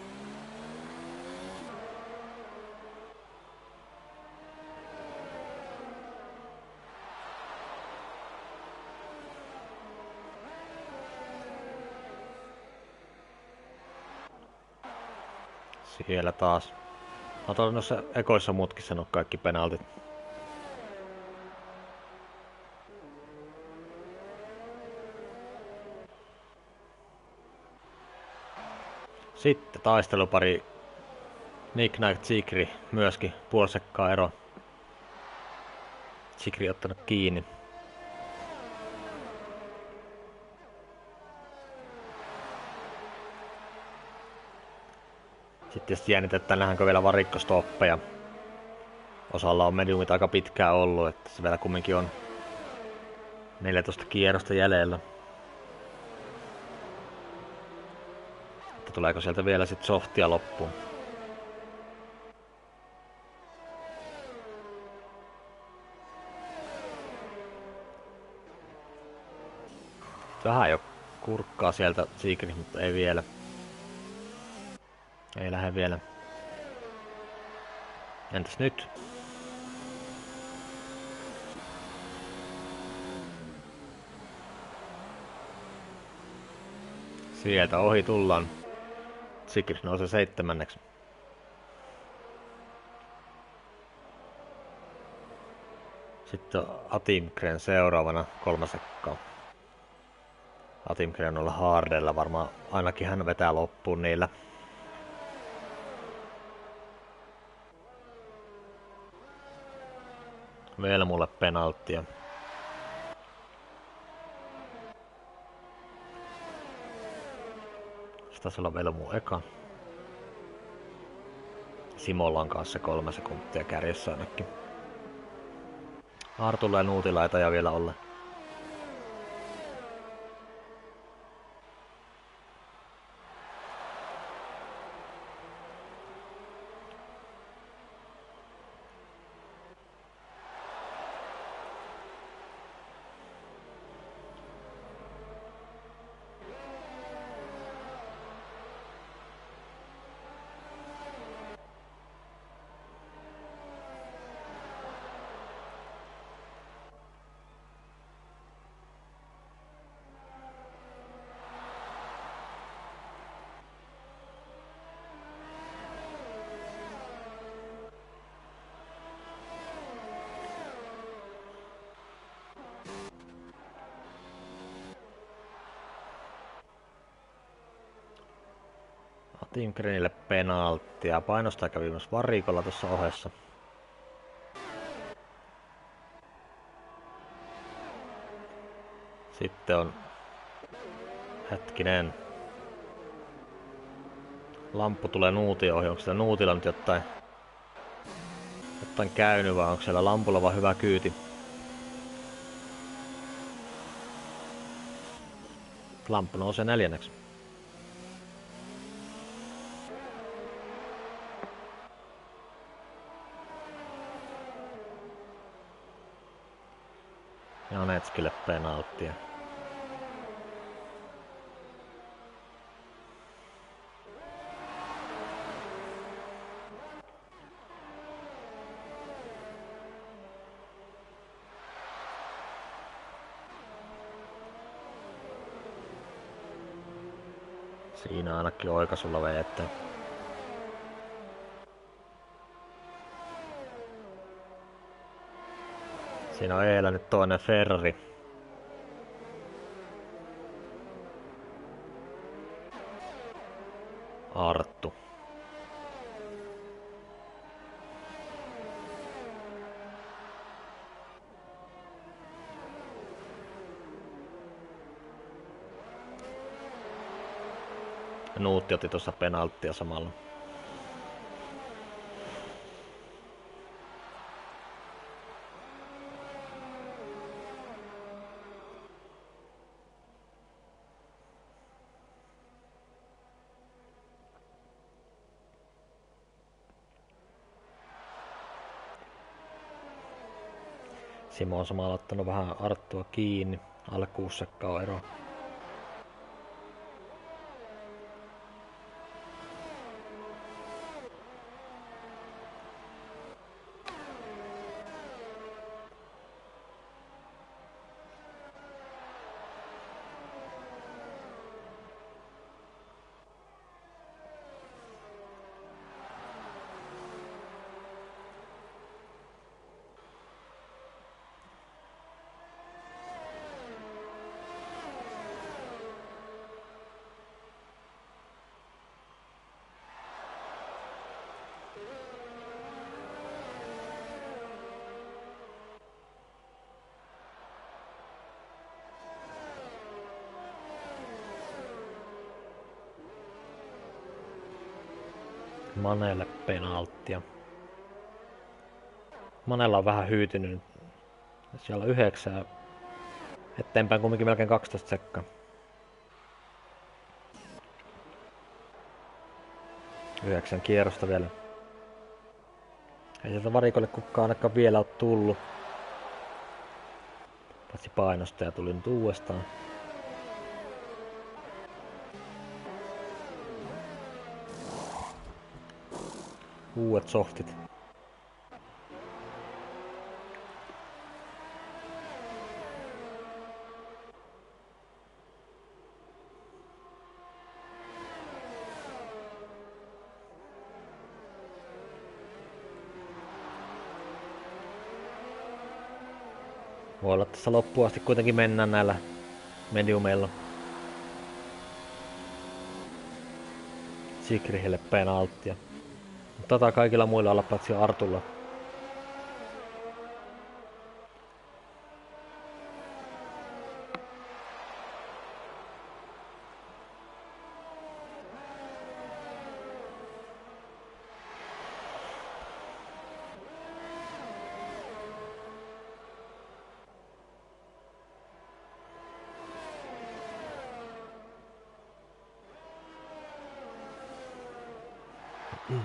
Siellä taas. No tuolla noissa ekoissa mutkissa on kaikki penaltit. Sitten taistelupari Nick Knight Zikri myöskin puolisekkaa ero. Zikri ottanut kiinni. Sitten tietysti jännitetään, nähdäänkö vielä varikkostoppeja. Osalla on mediumit aika pitkään ollut, että se vielä kumminkin on neljätoista kierrosta jäljellä. Että tuleeko sieltä vielä sit softia loppuun. Vähän jo kurkkaa sieltä Zikri, mutta ei vielä. Ei lähde vielä. Entäs nyt? Sieltä ohi tullaan. Zikri nousee seitsemänneksi. Sitten Atimgren seuraavana kolme sekkaa. Atimgren on hardella, varmaan ainakin hän vetää loppuun niillä. Velmulle penalttia. Se taisi olla Velmu eka. Simolla on kanssa kolme sekuntia kärjessä ainakin. Artulla ja Nuutilaita ja vielä olla. Atimgrenille penalttia. Painostaja kävi myös varikolla tuossa ohessa. Sitten on... Hetkinen. Lamppu tulee Nuution ohi. Onko siellä Nuutilla nyt jotain... Jotain käynyt vai onko siellä Lampulla vaan hyvä kyyti? Lamppu nousee neljänneksi. Ja Netskille penalttia. Siinä ainakin oikaisulla veettä. Siinä on Eellä nyt toinen Ferrari. Arttu. Nuutti otti tuossa penalttia samalla. Simo on samalla ottanut vähän Arttua kiinni. Alle kuusi sekkaa on ero. Manelle penalttia. Manella on vähän hyytynyt. Siellä on yhdeksää. Eteenpäin kumminkin melkein kaksitoista sekkaa. Yhdeksän kierrosta vielä. Ei sieltä varikolle kukaan ainakaan vielä ole tullut. Paitsi painostaja tuli nyt uudestaan. Uudet softit. Voi olla tässä loppuun asti kuitenkin mennään näillä mediumeilla. Sigrihille penalttia. Tätä kaikilla muilla olla paitsi Artulla. Mm.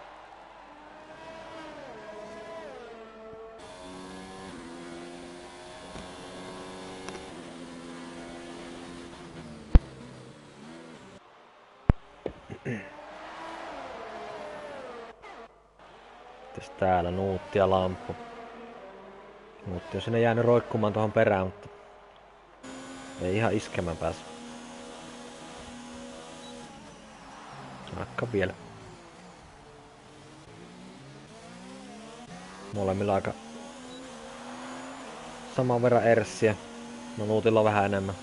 Mites täällä Nuutti ja Lamppu. Nuutti on sinne jäänyt roikkumaan tuohon perään, mutta ei ihan iskemään pääse. Saakka vielä. Molemmilla aika saman verran erssiä. No Nuutilla on vähän enemmän.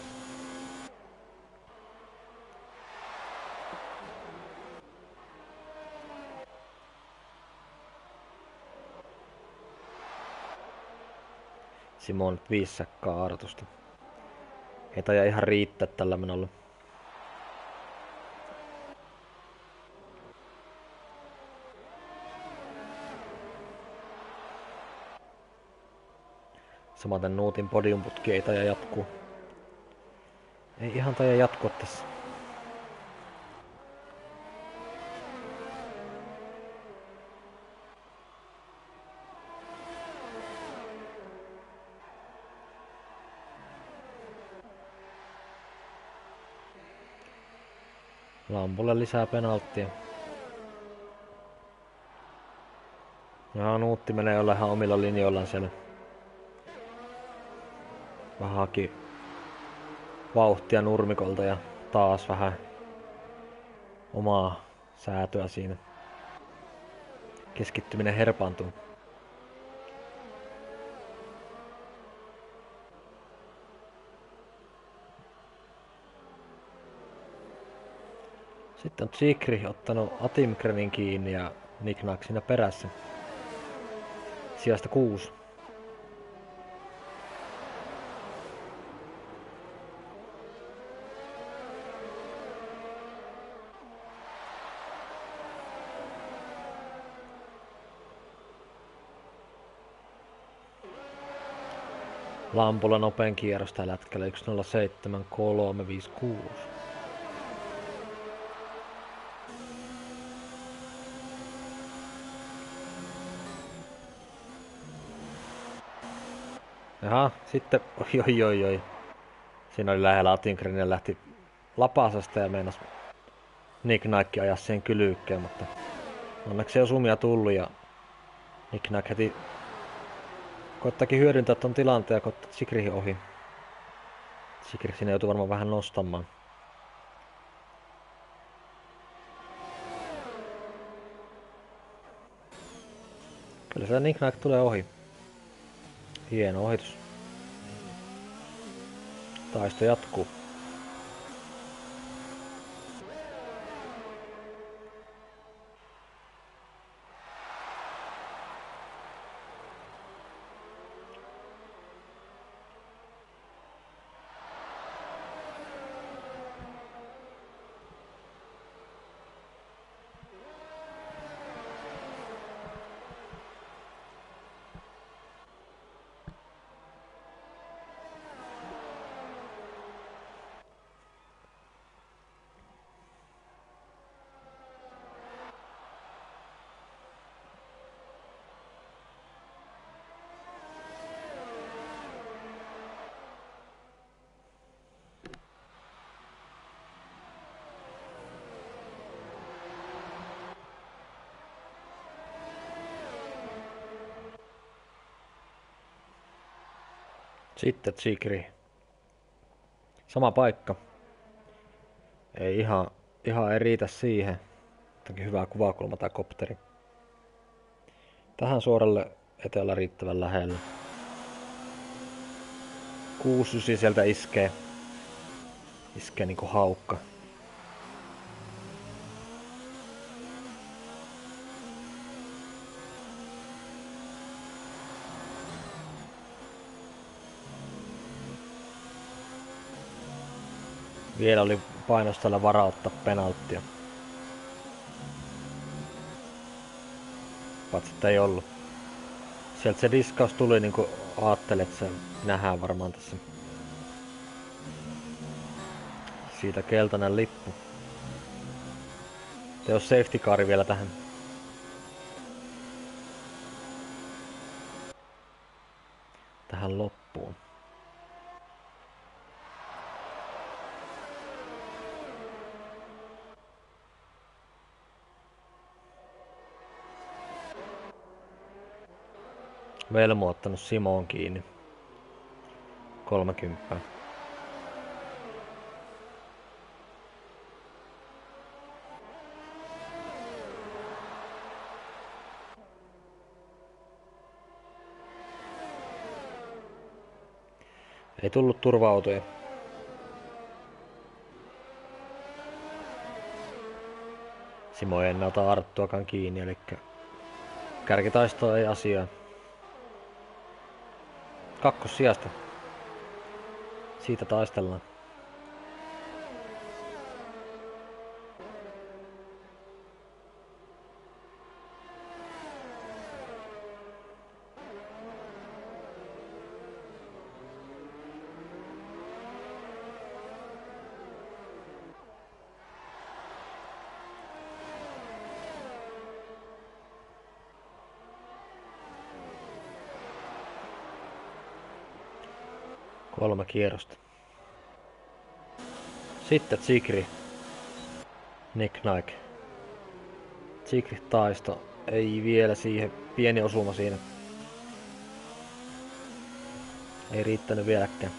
Simo on nyt viisi sekkaa Artusta. Ei taida ihan riittää tällä menolla. Samaten Nuutin podiumputki ei taida jatkuu. Ei ihan taida jatkua tässä. Lampulle lisää penalttia. Ja Nuutti menee jollain ihan omilla linjoillaan siellä. Vähän haki vauhtia nurmikolta ja taas vähän omaa säätöä siinä. Keskittyminen herpaantuu. Sitten on Sigri ottanut Atimgrenin kiinni ja Niknak siinä perässä. Sijasta kuusi. Lampulla nopein kierros tällä hetkellä yksi nolla seitsemän kolme viisi kuusi. Jaha, sitten, oi oi oi oi. Siinä oli lähellä Attingren ja lähti lapasesta ja meinas Nick Nike ajaa siihen kylyykkeen, mutta onneksi ei ole sumia tullut ja Nick Nike heti koittakin hyödyntää ton tilanteen ja koittaa Sigrihin ohi. Sigri siinä joutui varmaan vähän nostamaan. Kyllä se Nick Nike tulee ohi. Hieno ohitus. Taisto jatkuu. Sitten Sigri. Sama paikka. Ei ihan, ihan ei riitä siihen. Jotenkin hyvä kuvakulma tää kopteri. Tähän suoralle etelä riittävän lähellä. kuusi yhdeksän sieltä iskee. Iskee niinku haukka. Vielä oli painostella varauttaa penalttia. Paitsi että ei ollut. Sieltä se diskaus tuli niinku ajattelet, että se nähdään varmaan tässä. Siitä keltainen lippu. Teos safety car vielä tähän. Tähän loppuun. Velmo ottanut Simon kiinni. kolmekymmentä. Ei tullut turva-autoja. Simo ei enää ota Arttuakaan kiinni, eli kärkitaistoa ei asiaa. Kakkos sijasta. Siitä taistellaan. Kolme kierrosta. Sitten Sigri. Nick Nike. Sigri taisto. Ei vielä siihen. Pieni osuma siinä. Ei riittänyt vieläkään.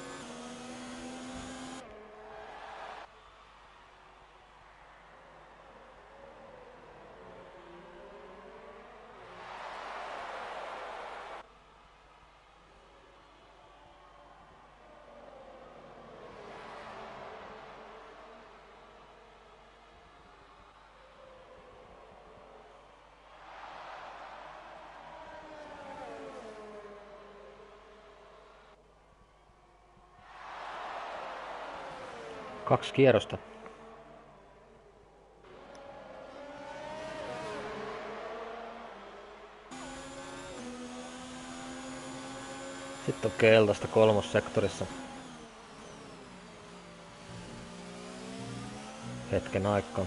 Kaksi kierrosta. Sitten on keltaista kolmossektorissa. Hetken aikaa.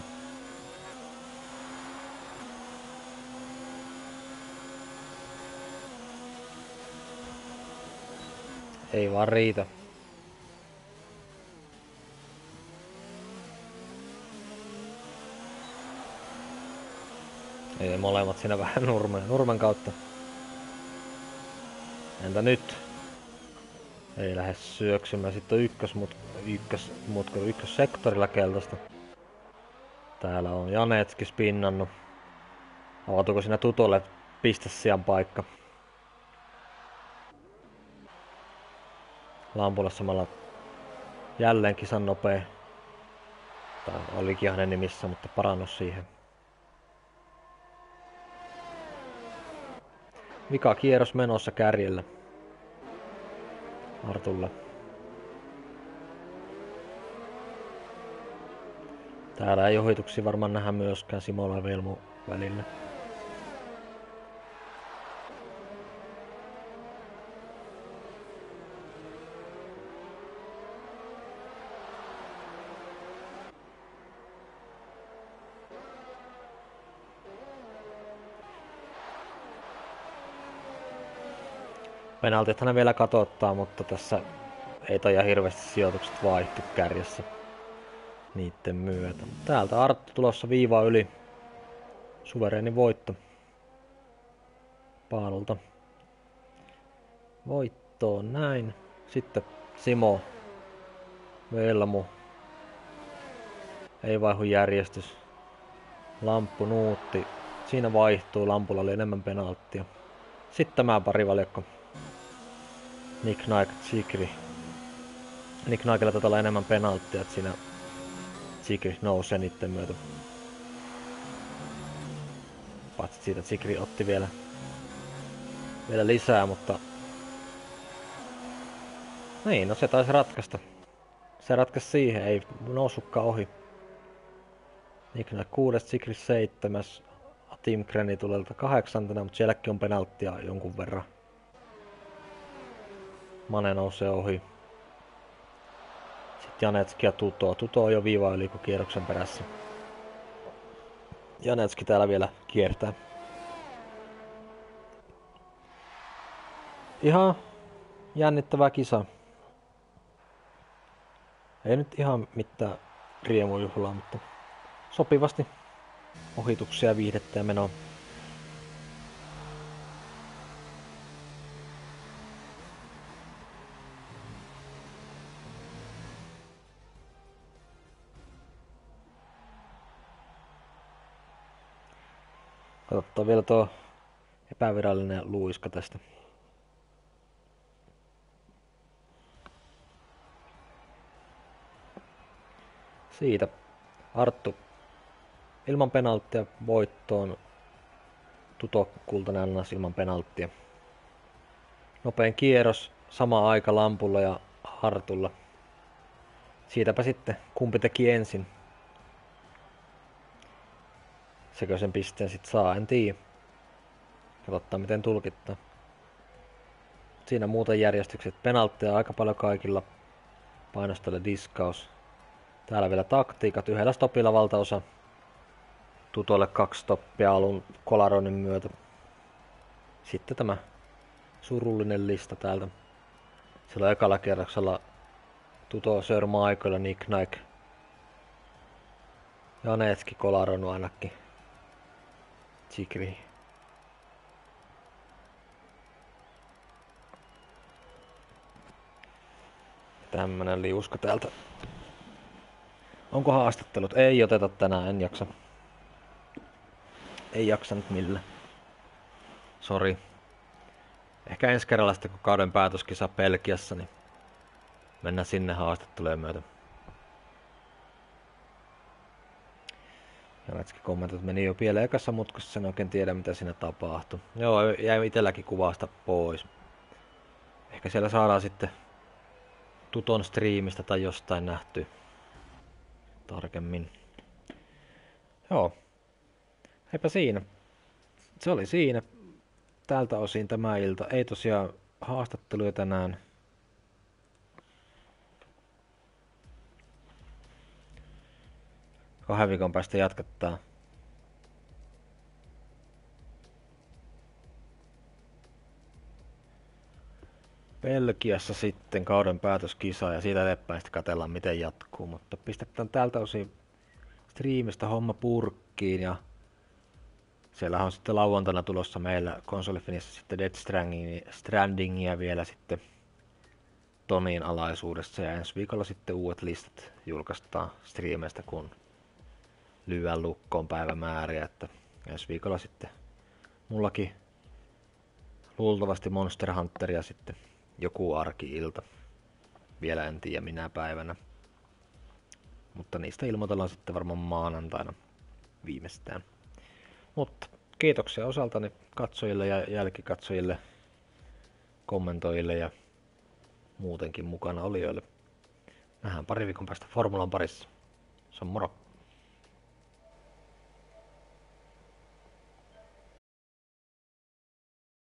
Ei vaan riitä. Ei, molemmat siinä vähän nurmen, nurmen kautta. Entä nyt? Ei lähde syöksymään. Sitten on ykkösmutka, ykkösmutka, ykkössektorilla keltaista. Täällä on Janetski spinnannut. Avautuuko siinä Tutolle pistesijan paikka? Lampulla samalla jälleen kisan nopea. Tai olikin hänen nimissä, mutta parannus siihen. Vika kierros menossa kärjellä. Artulla. Täällä ei ohituksia varmaan nähdä myöskään Simola ja Velmu välillä. Penaltithan ne vielä katottaa, mutta tässä ei taida hirveästi sijoitukset vaihtu kärjessä niitten myötä. Täältä Arttu tulossa viivaa yli. Suvereeni voitto Paanulta. Voittoon näin. Sitten Simo. Velmu. Ei vaihdu järjestys. Lamppu Nuutti. Siinä vaihtuu. Lampulla oli enemmän penalttia. Sitten tämä parivaljakko. Nick Knight, Zikri. Nick Knightilla taitaa olla enemmän penalttia, että siinä Zikri nousee niitten myötä. Paitsi siitä Zikri otti vielä, vielä lisää, mutta niin, no se taisi ratkaista. Se ratkaisi siihen, ei noussutkaan ohi. Nick Knight kuudes, Zikri seitsemäs, Tim Kreni tulelta kahdeksantena, mutta sielläkin on penalttia jonkun verran. Mane nousee ohi. Sitten Janetski ja Tuto. Tuto on jo viiva yli kierroksen perässä. Janetski täällä vielä kiertää. Ihan jännittävä kisa. Ei nyt ihan mitään riemujuhlaa, mutta sopivasti ohituksia, viihdettä ja menoa. Katsotaan vielä tuo epävirallinen luiska tästä. Siitä Arttu ilman penalttia voittoon. Tuto kultainen annas ilman penalttia. Nopein kierros, sama aika Lampulla ja Artulla. Siitäpä sitten kumpi teki ensin. Sekö sen pisteen sit saa, en tiedä. Katsotaan miten tulkittaa. Siinä muuten järjestykset. Penaltteja aika paljon kaikilla. Painostelle diskaus. Täällä vielä taktiikat. Yhdellä stopilla valtaosa. Tutolle kaksi stoppia alun Kolaronin myötä. Sitten tämä surullinen lista täältä. Silloin ekalla kierroksella Tuto Sir Michael, Nick Knight. Janetski, Kolaronu ainakin. Zikri. Tämmönen liuska täältä. Onko haastattelut? Ei oteta tänään, en jaksa. Ei jaksa nyt millään. Sori. Ehkä ensi kerralla sitten kun kauden päätöskisa Belgiassa, niin mennään sinne haastattelujen myötä. Janetski kommentoi, että meni jo pieleen ekassa mutkassa, sen oikein tiedä mitä siinä tapahtui. Joo, jäi itselläkin kuvasta pois. Ehkä siellä saadaan sitten Tuton striimistä tai jostain nähty tarkemmin. Joo. Eipä siinä. Se oli siinä. Tältä osin tämä ilta. Ei tosiaan haastatteluja tänään. Kahden viikon päästä jatketaan. Belgiassa sitten kauden päätöskisa ja siitä eteenpäin sitten katsellaan miten jatkuu, mutta pistetään tältä osin striimistä homma purkkiin ja siellä on sitten lauantaina tulossa meillä konsolifinissä sitten Death Strandingia, Strandingia vielä sitten Tonin alaisuudessa ja ensi viikolla sitten uudet listat julkaistaan striimeistä kun lyön lukkoon päivämääriä, että ensi viikolla sitten mullakin luultavasti Monster Hunteria sitten joku arki-ilta. Vielä en tiedä minä päivänä. Mutta niistä ilmoitellaan sitten varmaan maanantaina viimeistään. Mutta kiitoksia osaltani katsojille ja jälkikatsojille, kommentoijille ja muutenkin mukana olijoille. Nähdään pari viikon päästä Formulan parissa. Se on moro!